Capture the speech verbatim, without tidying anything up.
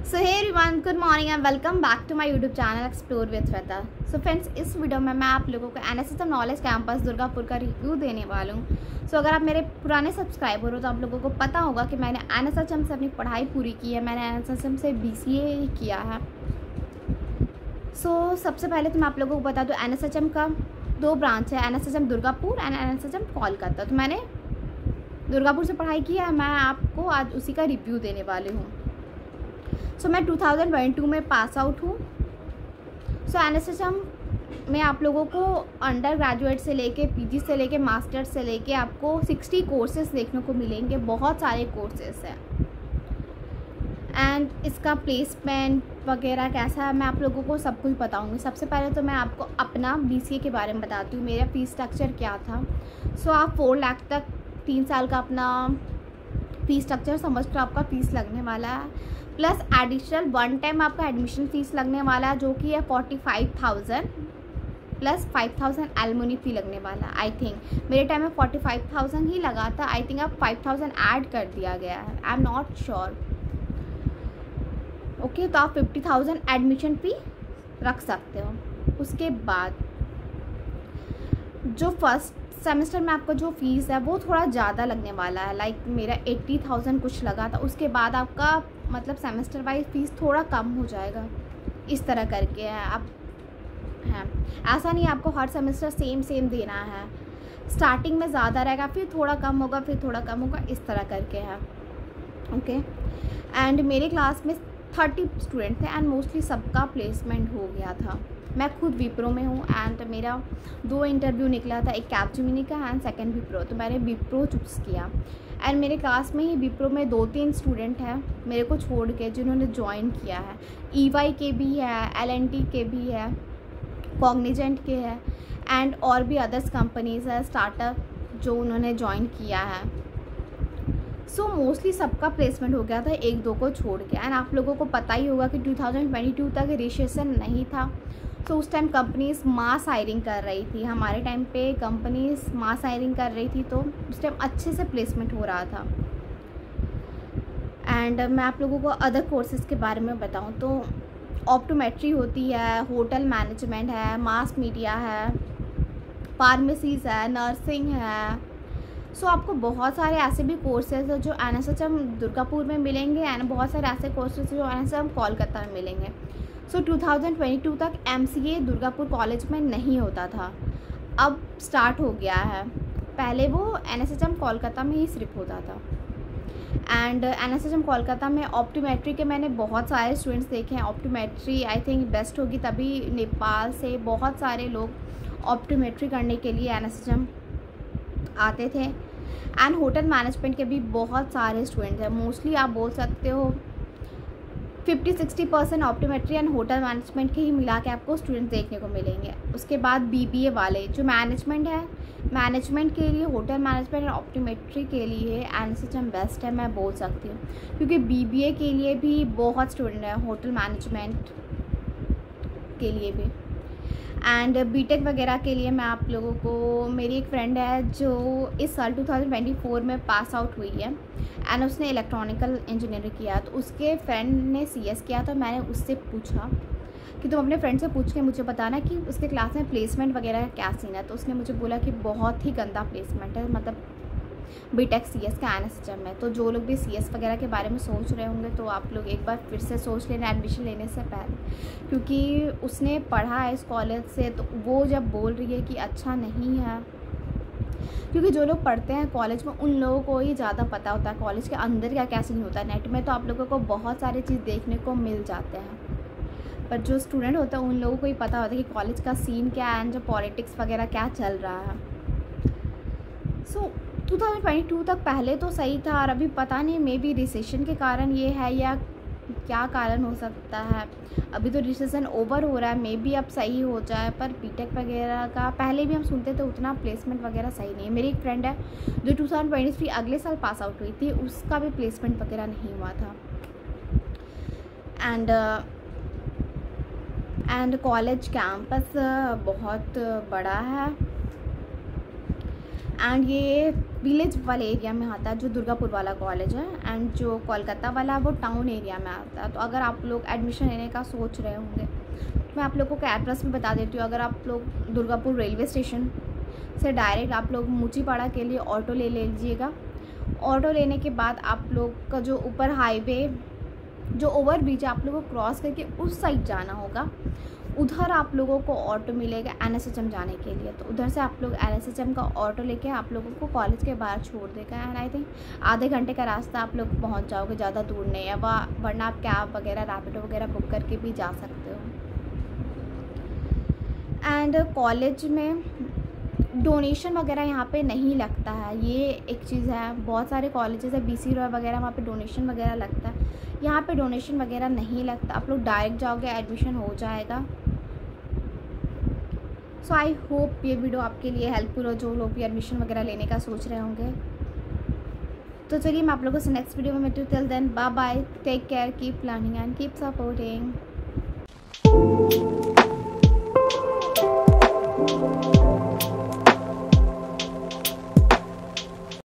So hey everyone, good morning and welcome back to my YouTube channel explore with Shweta. So friends, इस video में मैं आप लोगों को एनएसएचएम नॉलेज कैंपस दुर्गापुर का रिव्यू देने वाला हूँ। सो so, अगर आप मेरे पुराने सब्सक्राइबर हो तो आप लोगों को पता होगा कि मैंने एनएसएचएम से अपनी पढ़ाई पूरी की है। मैंने एनएसएचएम से बीसीए किया है। सो so, सबसे पहले तो मैं आप लोगों को बता दूँ, एनएसएचएम का दो ब्रांच है, NSHM Durgapur and NSHM Kolkata. तो मैंने दुर्गापुर से पढ़ाई की है, मैं आपको आज उसी का रिव्यू देने वाली हूँ। सो so, मैं टू थाउजेंड ट्वेंटी टू में पास आउट हूँ। सो एनएसएचएम में आप लोगों को अंडर ग्रेजुएट से लेके पीजी से लेके मास्टर्स से लेके आपको साठ कोर्सेज देखने को मिलेंगे। बहुत सारे कोर्सेज हैं एंड इसका प्लेसमेंट वगैरह कैसा है मैं आप लोगों को सब कुछ बताऊंगी। सबसे पहले तो मैं आपको अपना बीसीए के बारे में बताती हूँ, मेरा फीस स्ट्रक्चर क्या था। सो so, आप फोर लाख तक तीन साल का अपना फीस स्ट्रक्चर समझ कर आपका फ़ीस लगने वाला है, प्लस एडिशनल वन टाइम आपका एडमिशन फ़ीस लगने वाला है जो कि है forty five thousand plus five thousand alumni fee लगने वाला है। आई थिंक मेरे टाइम में फोर्टी फाइव थाउजेंड ही लगा था, आई थिंक अब फाइव थाउजेंड ऐड कर दिया गया है, I am not sure. Okay, तो आप फिफ्टी थाउजेंड एडमिशन फ़ी रख सकते हो। उसके बाद जो फर्स्ट सेमेस्टर में आपका जो फीस है वो थोड़ा ज़्यादा लगने वाला है, लाइक like मेरा एट्टी थाउजेंड कुछ लगा था। उसके बाद आपका मतलब सेमेस्टर वाइज फीस थोड़ा कम हो जाएगा, इस तरह करके है। आप हैं ऐसा नहीं आपको हर सेमेस्टर सेम सेम देना है, स्टार्टिंग में ज़्यादा रहेगा, फिर थोड़ा कम होगा, फिर थोड़ा कम होगा, इस तरह करके है। ओके, एंड मेरे क्लास में थर्टी स्टूडेंट थे एंड मोस्टली सबका प्लेसमेंट हो गया था। मैं खुद विप्रो में हूँ एंड मेरा दो इंटरव्यू निकला था, एक कैपजेमिनी का एंड सेकंड विप्रो, तो मैंने विप्रो चूज़ किया। एंड मेरे क्लास में ही विप्रो में दो तीन स्टूडेंट हैं मेरे को छोड़ के जिन्होंने ज्वाइन किया है। ईवाई के भी है, एल एन टी के भी है, कॉग्निजेंट के है एंड और भी अदर्स कंपनीज़ है स्टार्टअप जो उन्होंने ज्वाइन किया है। सो so, मोस्टली सबका प्लेसमेंट हो गया था, एक दो को छोड़ के। एंड आप लोगों को पता ही होगा कि टू थाउजेंड ट्वेंटी टू तक रिसेशन नहीं था। सो so, उस टाइम कंपनीज मास हायरिंग कर रही थी, हमारे टाइम पे कंपनीज मास हायरिंग कर रही थी, तो उस टाइम अच्छे से प्लेसमेंट हो रहा था। एंड मैं आप लोगों को अदर कोर्सेज़ के बारे में बताऊं तो ऑप्टोमेट्री होती है, होटल मैनेजमेंट है, मास मीडिया है, फार्मेसीज़ है, नर्सिंग है। सो so, आपको बहुत सारे ऐसे भी कोर्सेज जो एनएसएचएम दुर्गापुर में मिलेंगे एंड बहुत सारे ऐसे कोर्सेज जो एनएसएचएम कोलकाता में मिलेंगे। So so, two thousand twenty two तक एमसीए दुर्गापुर कॉलेज में नहीं होता था, अब स्टार्ट हो गया है। पहले वो एनएसएचएम कोलकाता में ही सिर्फ होता था। एंड एनएसएचएम कोलकाता में ऑप्टोमेट्री के मैंने बहुत सारे स्टूडेंट्स देखे हैं। ऑप्टोमेट्री आई थिंक बेस्ट होगी, तभी नेपाल से बहुत सारे लोग ऑप्टोमेट्री करने के लिए एनएसएचएम आते थे। एंड होटल मैनेजमेंट के भी बहुत सारे स्टूडेंट्स हैं, मोस्टली आप बोल सकते हो fifty sixty percent optometry and hotel management के ही मिला के आपको स्टूडेंट्स देखने को मिलेंगे। उसके बाद बीबीए वाले जो मैनेजमेंट है, मैनेजमेंट के लिए होटल मैनेजमेंट और ऑप्टोमेट्री के लिए एनएसएचएम बेस्ट है मैं बोल सकती हूँ, क्योंकि बीबीए के लिए भी बहुत स्टूडेंट है, होटल मैनेजमेंट के लिए भी। एंड बीटेक वगैरह के लिए मैं आप लोगों को, मेरी एक फ्रेंड है जो इस साल टू थाउजेंड ट्वेंटी फोर में पास आउट हुई है एंड उसने इलेक्ट्रॉनिकल इंजीनियरिंग किया, तो उसके फ्रेंड ने सीएस किया। तो मैंने उससे पूछा कि तुम अपने फ्रेंड से पूछ के मुझे बताना कि उसके क्लास में प्लेसमेंट वगैरह का क्या सीन है। तो उसने मुझे बोला कि बहुत ही गंदा प्लेसमेंट है, मतलब बीटेक सीएस का एनएसएचएम में। तो जो लोग भी सीएस वगैरह के बारे में सोच रहे होंगे तो आप लोग एक बार फिर से सोच लेना एडमिशन लेने से पहले, क्योंकि उसने पढ़ा है इस कॉलेज से। तो वो जब बोल रही है कि अच्छा नहीं है, क्योंकि जो लोग पढ़ते हैं कॉलेज में उन लोगों को ही ज़्यादा पता होता है कॉलेज के अंदर क्या क्या सीन होता है। नेट में तो आप लोगों को बहुत सारी चीज़ देखने को मिल जाते हैं, पर जो स्टूडेंट होता है उन लोगों को ही पता होता है कि कॉलेज का सीन क्या है एंड जो पॉलिटिक्स वगैरह क्या चल रहा है। So so, two thousand twenty two तक पहले तो सही था, और अभी पता नहीं मे बी रिसेशन के कारण ये है या क्या कारण हो सकता है। अभी तो रिसेशन ओवर हो रहा है, मे बी अब सही हो जाए, पर बीटेक वगैरह का पहले भी हम सुनते थे उतना प्लेसमेंट वगैरह सही नहीं है। मेरी एक फ्रेंड है जो टू थाउजेंड ट्वेंटी थ्री अगले साल पास आउट हुई थी, उसका भी प्लेसमेंट वगैरह नहीं हुआ था। एंड एंड कॉलेज कैंपस बहुत बड़ा है एंड ये विलेज वाले एरिया में आता है जो दुर्गापुर वाला कॉलेज है, एंड जो कोलकाता वाला है वो टाउन एरिया में आता है। तो अगर आप लोग एडमिशन लेने का सोच रहे होंगे, मैं आप लोगों को एड्रेस भी बता देती हूँ। अगर आप लोग दुर्गापुर रेलवे स्टेशन से डायरेक्ट आप लोग मुचीपाड़ा के लिए ऑटो ले ले लीजिएगा। ऑटो लेने के बाद आप लोग का जो ऊपर हाईवे जो ओवर ब्रिज है आप लोगों को क्रॉस करके उस साइड जाना होगा। उधर आप लोगों को ऑटो मिलेगा एन एस एच एम जाने के लिए। तो उधर से आप लोग एन एस एच एम का ऑटो लेके आप लोगों को कॉलेज के बाहर छोड़ देगा। एंड आई थिंक आधे घंटे का रास्ता आप लोग पहुंच जाओगे, ज़्यादा दूर नहीं है। वरना आप कैब वगैरह रैपिडो वगैरह बुक करके भी जा सकते हो। एंड कॉलेज में डोनेशन वगैरह यहाँ पे नहीं लगता है, ये एक चीज़ है। बहुत सारे कॉलेजेस है बी सी रॉय वगैरह, वहाँ पे डोनेशन वगैरह लगता है। यहाँ पे डोनेशन वगैरह नहीं लगता, आप लोग डायरेक्ट जाओगे एडमिशन हो जाएगा। सो आई होप ये वीडियो आपके लिए हेल्पफुल हो, जो लोग भी एडमिशन वगैरह लेने का सोच रहे होंगे। तो चलिए मैं आप लोगों से नेक्स्ट वीडियो में मिलती हूँ। Till then bye bye, take care, keep learning and keep supporting.